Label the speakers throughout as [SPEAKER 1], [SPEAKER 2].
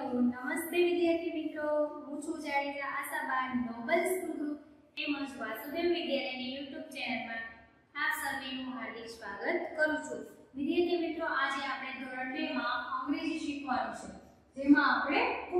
[SPEAKER 1] નમસ્તે વિદ્યાર્થી મિત્રો, હું છું Jadeja Ashaba noble school group તેમજ વાસુદેવ વિદ્યાલયની YouTube ચેનલમાં આપ સર્વેનું હાર્દિક સ્વાગત કરું છું। વિદ્યાર્થી મિત્રો, આજે આપણે ધોરણ 2 માં અંગ્રેજી શીખવાનું છે, જેમાં આપણે કો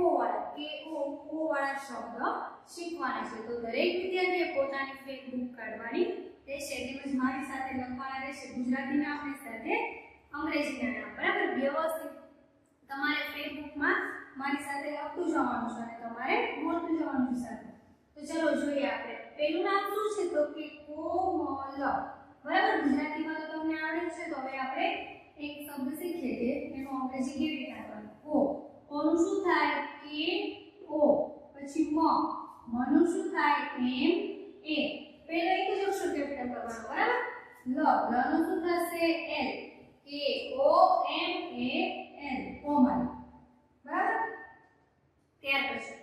[SPEAKER 1] વાળા શબ્દ શીખવાના છે। તો દરેક વિદ્યાર્થીએ પોતાની ફેસબુક કાઢવાની રહેશે, તેમજ મારી સાથે લખવાના રહેશે ગુજરાતીના આપણી સાથે અંગ્રેજીના નામ, બરાબર? વ્યવસ્થિત તમારે ફેસબુકમાં મારી સાથે લખતું જવાનું છે અને તમારે બોલતું જવાનું છે સાથે। તો ચલો જોઈએ આપણે પહેલું નામ શું છે, તો કે કોમલ, બરાબર? ગુજરાતીમાં તો તમને આવડે છે, તો હવે આપણે એક શબ્દ શીખીએ કે એનું અંગ્રેજી કેવી રીતે આપવાનું। કોનું શું થાય? કે ઓ, પછી મનું શું થાય? એમ એ, પહેલા એક જ અક્ષર કેપિટલ કરવાનો, બરાબર? લનું શું થશે? એલ, કે ઓ એમ એ એલ, કોમલ, બરાબર? ત્યાર પછી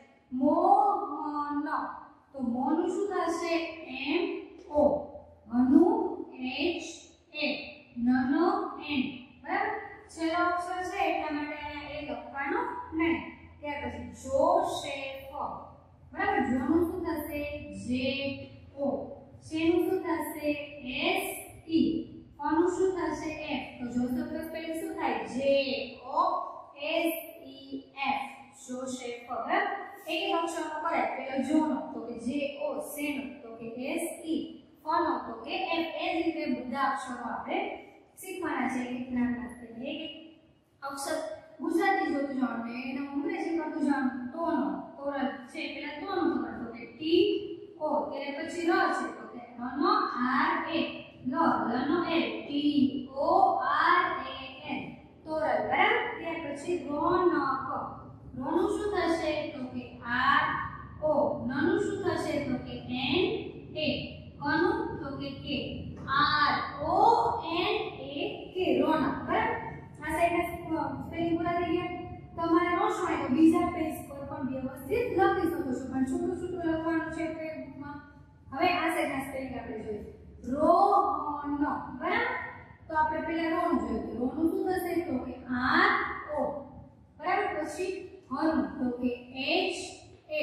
[SPEAKER 1] મોહન, તો મોનું શું થશે? એમ ઓ, મનું એચ એ, નનો એન, બરાબર? છેલ્લો અક્ષર છે એટલા માટે અહીંયા એ લખવાનો નહીં। ત્યાર પછી જોશેફ, બરાબર? જોનું શું થશે? જે ઓ, શેનું શું થશે? એસ ઈ, કોનું શું થશે? એફ, તો જોશેફ સ્પેલિંગ શું થાય? જે ઓ એસ ઈ એફ, જોશેફ, બરાબર? એક અક્ષરનો કરે, પહેલો જોનો તો કે જે ઓ, શેનો તો કે એસ ઈ, કોનો તો કે એફ, એ જ રીતે બધા અક્ષરો આપણે શીખવાના છે। એક નાના એક અક્ષર ગુજરાતી જોતું જવાનું ને એનો અંગ્રેજી કરતું જવાનું। તોનો, તોરલ છે, પહેલા તોનો ખબર તો કે ટી ઓ, ત્યારે પછી ર છે તો કે રનો આર એ, લનો L, T O R A N, Toral, બરાબર? ત્યાર પછી રોનક, રોનું શું થશે? તો કે આર ઓ, નનું શું થશે? તો કે એન એ, કોનું? તો કે કે, આર ઓ એન એ કે, રોનક, બરાબર? આ સાઈડના સ્પેલિંગ પૂરા થઈ ગયા। તમારે ન સમય તો બીજા પેજ પર પણ વ્યવસ્થિત લખી શકો છો, પણ છોટું છોટું લખવાનું છે ફેસબુકમાં। હવે આ સાઈડના સ્પેલિંગ આપણે જોઈએ, રોહન, બરાબર? તો આપણે પહેલા રોનું જોયું, રોનું શું થશે? તો કે આર ઓ, બરાબર? પછી હનું તો કે એચ એ,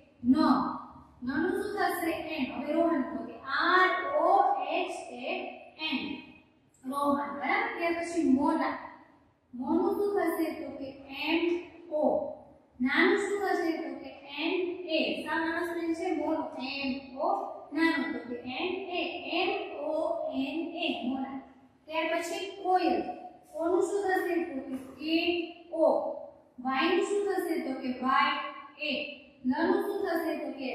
[SPEAKER 1] નનું શું થશે? એન, હવે રોહન તો કે R O H A N, Rohan, બરાબર? ત્યાર પછી મોના, મોનું શું થશે? તો કે એમ ઓ, નાનું શું થશે? તો કે એન એ, સાવ નાનો સ્પેલિંગ છે મોનો, એમ ઓ, નાનું તો કે એન એ, એમ ઓ એન એ, મોના। ત્યાર પછી કોયલ, કોનું શું થશે? તો કે કે ઓ, વાયનું શું થશે? તો કે વાય એ, લનું શું થશે? તો કે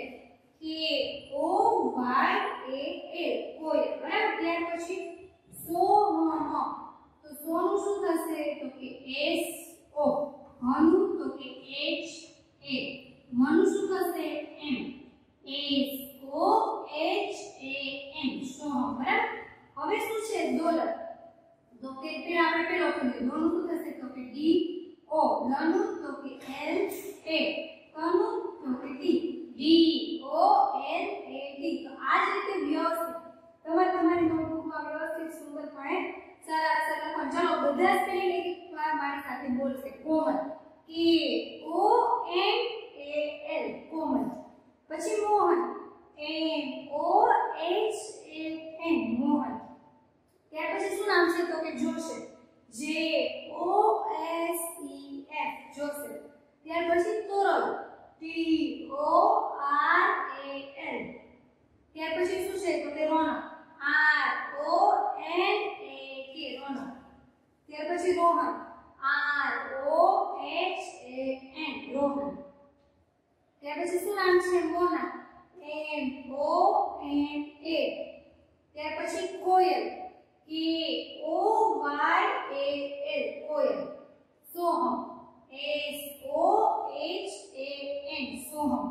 [SPEAKER 1] ઓ વાય એ એલ, કોયલ, બરાબર? ત્યાર પછી સોહમ, તો સોનું શું થશે? તો કે એસ ઓ, હનું તો કે એચ એ, મનું શું થશે? M, S O H A M, Soham, બરાબર? હવે શું છે? દોલત, તો કે પેલા આપણે પેલો ખોલ્યો, દોનું શું થશે? તો કે ડી ઓ, લનું તો કે એલ એ, કનું તો કે T, D O L A T. તો આ જ રીતે વ્યવસ્થિત તમારી નોટબુકમાં વ્યવસ્થિત સુંદરપણે સારા અક્ષર લખવાનું। ચલો બધા સ્પેલિંગ એક વાર મારી સાથે બોલશે। કોમલ, કે ઓ એમ એ એલ, કોમલ। પછી Mohan, M O H A N, Mohan. ત્યાર પછી શું નામ છે? તો કે જોશેફ, જે ઓ એસ ઈ એફ, જોશેફ। ત્યાર પછી Toral, T O R A L. ત્યાર પછી શું છે? તો કે રોનક, આર ઓ એન એ કે, રોનક। ત્યાર પછી Rohan, R O H A N, Rohan. ત્યાર પછી શું નામ છે? Mona, M O N A. ત્યાર પછી Koyal, K O Y A L, Koyal. Soham, S O H A N, Soham,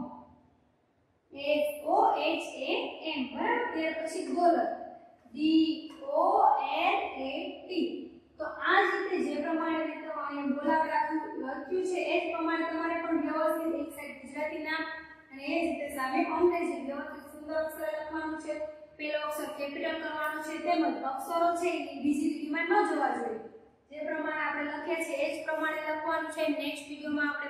[SPEAKER 1] S O H A N, બરાબર? ત્યાર પછી Daulat, D O L A T. તો આ જ રીતે જે પ્રમાણે મેં તો અહીંયા બોલાવડાવ્યું લખ્યું છે એ જ પ્રમાણે તમારે પણ વ્યવસ્થિત એક સાઈડ ગુજરાતી નામ અને એ જ રીતે સામે અંગ્રેજી વ્યવસ્થિત સુંદર અક્ષર લખવાનું છે। પહેલો અક્ષર કેપિટલ કરવાનો છે, તેમજ અક્ષરો છે એ બીજી લીટીમાં ન જવા જોઈએ, જે પ્રમાણે આપણે લખીએ છીએ એ જ પ્રમાણે લખવાનું છે। નેક્સ્ટ વિડિયોમાં